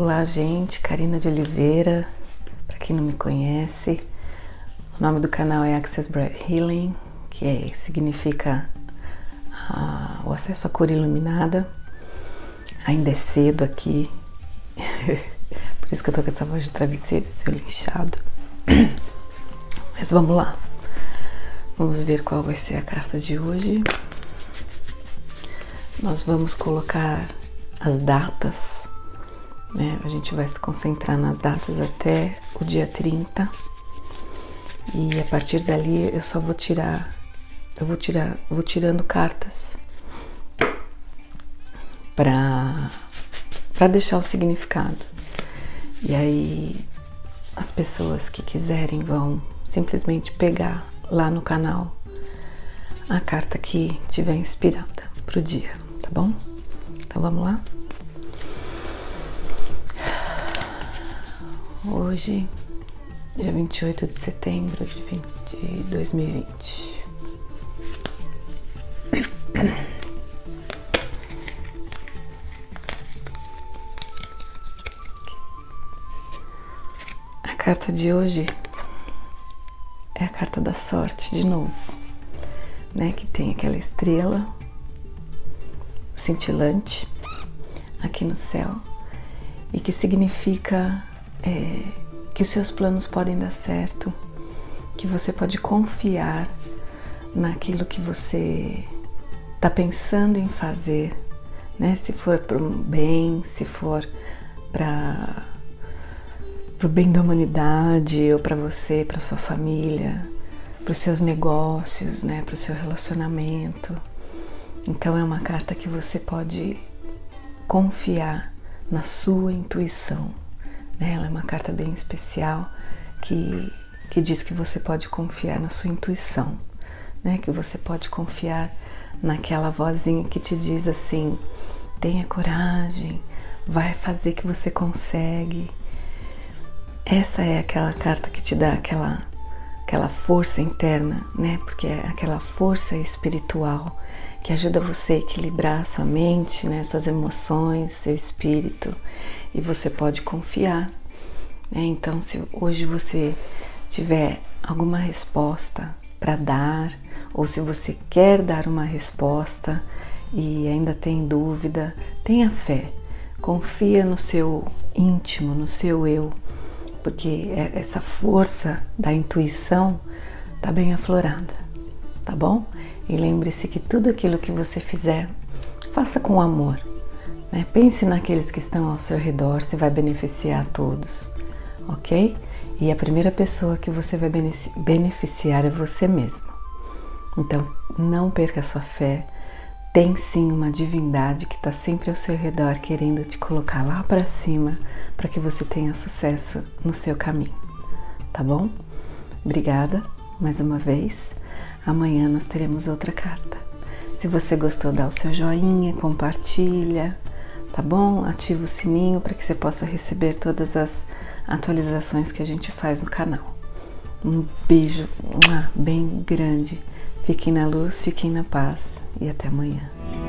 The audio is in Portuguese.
Olá, gente, Karina de Oliveira, para quem não me conhece, o nome do canal é Access Bright Healing, que significa o acesso à cor iluminada. Ainda é cedo aqui, por isso que eu tô com essa voz de travesseiro, seu inchado. Mas vamos lá, vamos ver qual vai ser a carta de hoje. Nós vamos colocar as datas, né? A gente vai se concentrar nas datas até o dia 30 e a partir dali eu só vou tirando cartas para deixar o significado. E aí as pessoas que quiserem vão simplesmente pegar lá no canal a carta que tiver inspirada pro dia, tá bom? Então vamos lá? Hoje, dia 28 de setembro de 2020. A carta de hoje é a carta da sorte, de novo, né? Que tem aquela estrela cintilante aqui no céu e que significa que os seus planos podem dar certo, que você pode confiar naquilo que você está pensando em fazer, né? Se for para o bem, se for para o bem da humanidade, ou para você, para sua família, para os seus negócios, né? Para o seu relacionamento. Então é uma carta que você pode confiar na sua intuição. Ela é uma carta bem especial que diz que você pode confiar na sua intuição, né? Que você pode confiar naquela vozinha que te diz assim: tenha coragem, vai fazer que você consegue. Essa é aquela carta que te dá aquela força interna, né? Porque é aquela força espiritual que ajuda você a equilibrar a sua mente, né? Suas emoções, seu espírito. E você pode confiar, né? Então, se hoje você tiver alguma resposta para dar, ou se você quer dar uma resposta e ainda tem dúvida, tenha fé, confia no seu íntimo, no seu eu, porque essa força da intuição tá bem aflorada, tá bom? E lembre-se que tudo aquilo que você fizer, faça com amor. Pense naqueles que estão ao seu redor, se vai beneficiar a todos, ok? E a primeira pessoa que você vai beneficiar é você mesmo. Então, não perca a sua fé. Tem sim uma divindade que está sempre ao seu redor, querendo te colocar lá para cima, para que você tenha sucesso no seu caminho, tá bom? Obrigada mais uma vez. Amanhã nós teremos outra carta. Se você gostou, dá o seu joinha, compartilha, tá bom? Ativa o sininho para que você possa receber todas as atualizações que a gente faz no canal. Um beijo bem grande. Fiquem na luz, fiquem na paz e até amanhã.